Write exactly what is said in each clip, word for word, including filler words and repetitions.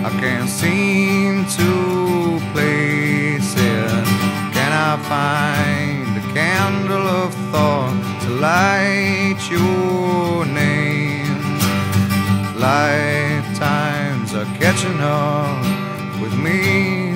I can't seem to place it. Can I find a candle of thought to light your name? Lifetimes are catching up with me.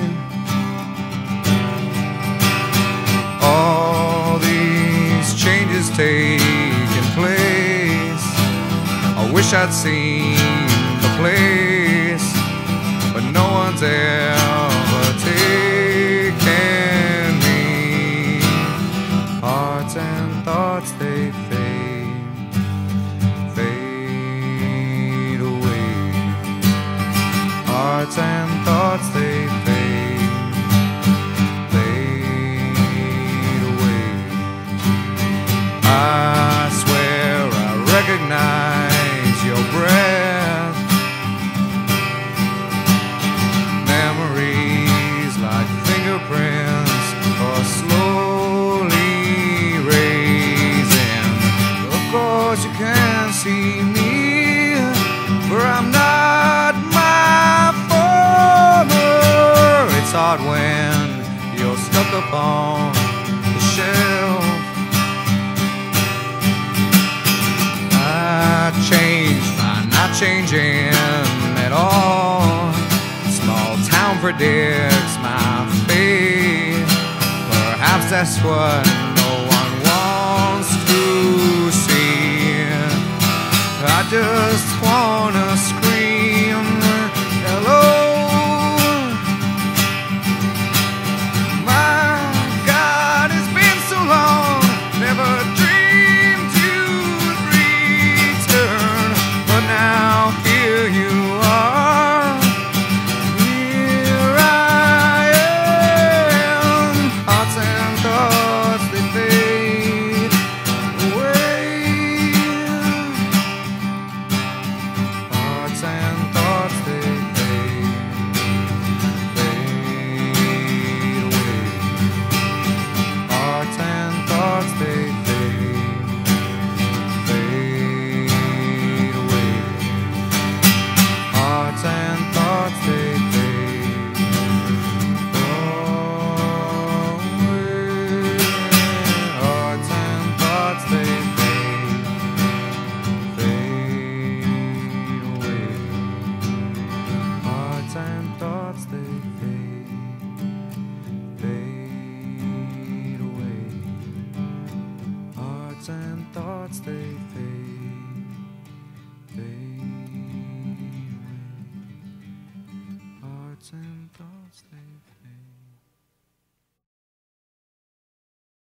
All these changes taking place, I wish I'd seen the place, but no one's ever taken me. Hearts and thoughts, they fade, fade away. Hearts and thoughts, they fade, fade away. I swear I recognize your breath. Memories like fingerprints are slowly raising. Of course you can't see me, for I'm not my former. It's hard when you're stuck upon the shelf. I changed by not changing at all. Small town predicts my fate. Perhaps that's what no one wants to see. I just wanna scream